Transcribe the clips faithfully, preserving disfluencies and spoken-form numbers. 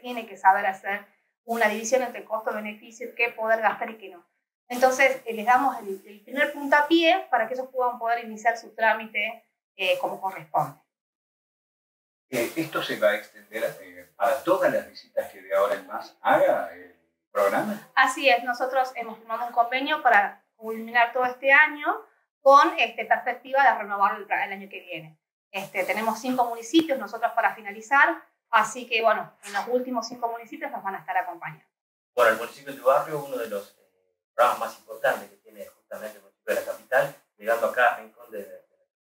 tiene que saber hacer una división entre costo-beneficio, qué poder gastar y qué no. Entonces, eh, les damos el, el primer puntapié para que ellos puedan poder iniciar su trámite eh, como corresponde. Eh, ¿Esto se va a extender eh, para todas las visitas que de ahora en más haga el programa? Así es, nosotros hemos firmado un convenio para culminar todo este año con este, perspectiva de renovarlo el, el año que viene. Este, tenemos cinco municipios nosotros para finalizar, así que bueno, en los últimos cinco municipios nos van a estar acompañando. Bueno, el municipio de tu barrio es uno de los eh, programas más importantes que tiene justamente el municipio de la capital, llegando acá a Rincón de, de...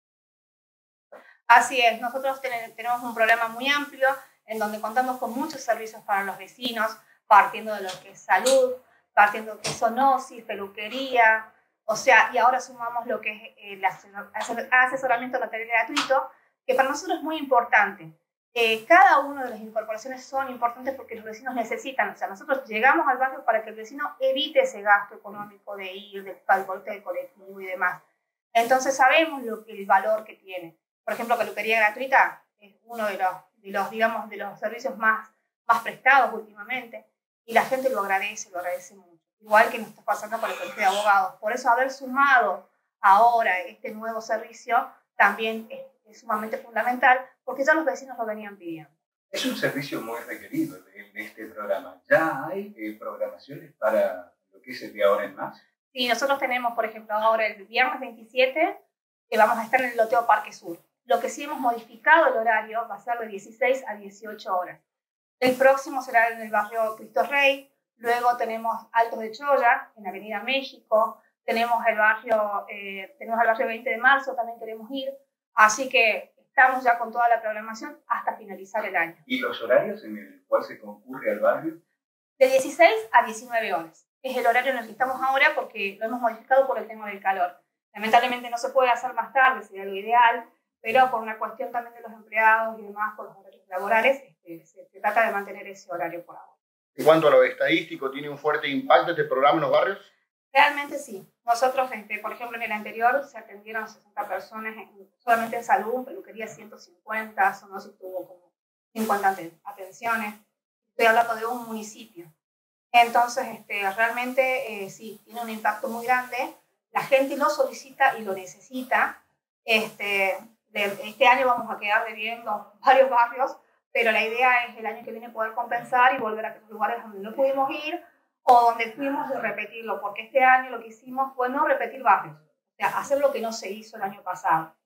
Así es, nosotros ten, tenemos un programa muy amplio en donde contamos con muchos servicios para los vecinos, partiendo de lo que es salud, partiendo de lo que es zoonosis, peluquería, o sea, y ahora sumamos lo que es el asesoramiento material gratuito, que para nosotros es muy importante. Eh, cada una de las incorporaciones son importantes porque los vecinos necesitan, o sea, nosotros llegamos al barrio para que el vecino evite ese gasto económico de ir, del transporte de colectivo y demás. Entonces sabemos lo que, el valor que tiene. Por ejemplo, peluquería gratuita es uno de los, de los, digamos, de los servicios más, más prestados últimamente y la gente lo agradece, lo agradece mucho. Igual que nos está pasando con el colegio de abogados. Por eso haber sumado ahora este nuevo servicio también es, es sumamente fundamental porque ya los vecinos lo venían pidiendo. Es un servicio muy requerido de, de este programa. ¿Ya hay eh, programaciones para lo que es el de ahora en más? Sí, nosotros tenemos, por ejemplo, ahora el viernes veintisiete que vamos a estar en el loteo Parque Sur. Lo que sí hemos modificado el horario va a ser de dieciséis a dieciocho horas. El próximo será en el barrio Cristo Rey. Luego tenemos Altos de Choya, en Avenida México. Tenemos el barrio, eh, tenemos el barrio veinte de marzo, también queremos ir. Así que estamos ya con toda la programación hasta finalizar el año. ¿Y los horarios en el cual se concurre al barrio? De dieciséis a diecinueve horas. Es el horario en el que estamos ahora porque lo hemos modificado por el tema del calor. Lamentablemente no se puede hacer más tarde, sería lo ideal, pero por una cuestión también de los empleados y demás, por los horarios laborales, este, se, se trata de mantener ese horario por ahora. En cuanto a lo estadístico, ¿tiene un fuerte impacto este programa en los barrios? Realmente sí. Nosotros, este, por ejemplo, en el anterior se atendieron sesenta personas en, solamente en salud, peluquería ciento cincuenta, zoonosis tuvo como cincuenta atenciones. Estoy hablando de un municipio. Entonces, este, realmente eh, sí, tiene un impacto muy grande. La gente lo solicita y lo necesita. Este, de, este año vamos a quedar debiendo varios barrios, pero la idea es el año que viene poder compensar y volver a aquellos lugares donde no pudimos ir o donde fuimos de repetirlo, porque este año lo que hicimos fue no repetir barrios, o sea, hacer lo que no se hizo el año pasado.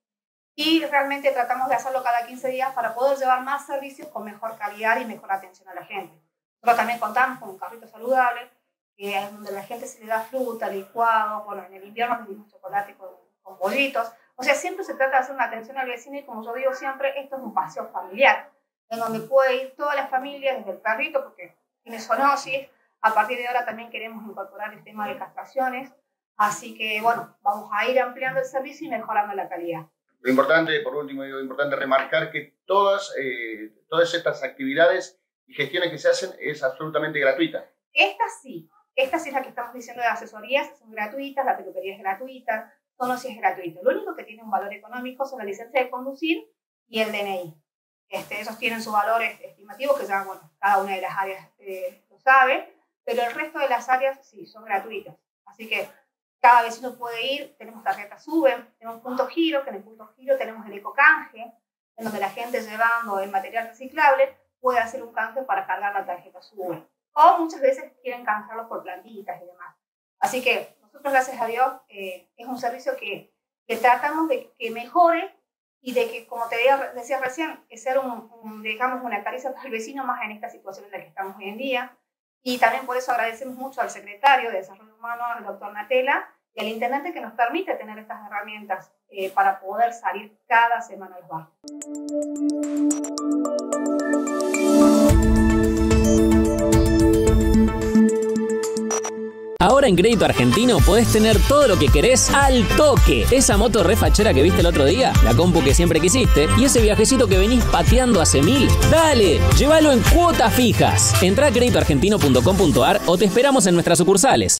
Y realmente tratamos de hacerlo cada quince días para poder llevar más servicios con mejor calidad y mejor atención a la gente. Nosotros también contamos con un carrito saludable, que es donde la gente se le da fruta, licuado, bueno, en el invierno le dimos chocolate con, con bollitos. O sea, siempre se trata de hacer una atención al vecino y como yo digo siempre, esto es un paseo familiar, en donde puede ir toda la familia, desde el perrito, porque tiene zoonosis. A partir de ahora también queremos incorporar el tema de castraciones. Así que, bueno, vamos a ir ampliando el servicio y mejorando la calidad. Lo importante, por último, digo, importante remarcar que todas, eh, todas estas actividades y gestiones que se hacen es absolutamente gratuita. Esta sí. Esta sí es la que estamos diciendo de asesorías, son gratuitas, la peluquería es gratuita, zoonosis es gratuito. Lo único que tiene un valor económico son la licencia de conducir y el D N I. Este, esos tienen sus valores estimativos, que ya, bueno, cada una de las áreas eh, lo sabe, pero el resto de las áreas sí, son gratuitas. Así que cada vecino puede ir, tenemos tarjetas SUBE, tenemos punto giro, que en el punto giro tenemos el ecocanje, en donde la gente llevando el material reciclable puede hacer un canje para cargar la tarjeta SUBE. O muchas veces quieren canjearlos por plantitas y demás. Así que nosotros, gracias a Dios, eh, es un servicio que, que tratamos de que mejore y de que, como te decía recién, es ser un, un, digamos, una caricia para el vecino más en esta situación en la que estamos hoy en día. Y también por eso agradecemos mucho al secretario de Desarrollo Humano, al doctor Natela, y al intendente que nos permite tener estas herramientas eh, para poder salir cada semana a los barrios. Ahora en Crédito Argentino podés tener todo lo que querés al toque. Esa moto refachera que viste el otro día, la compu que siempre quisiste y ese viajecito que venís pateando hace mil. ¡Dale! Llévalo en cuotas fijas. Entrá a crédito argentino punto com punto ar o te esperamos en nuestras sucursales.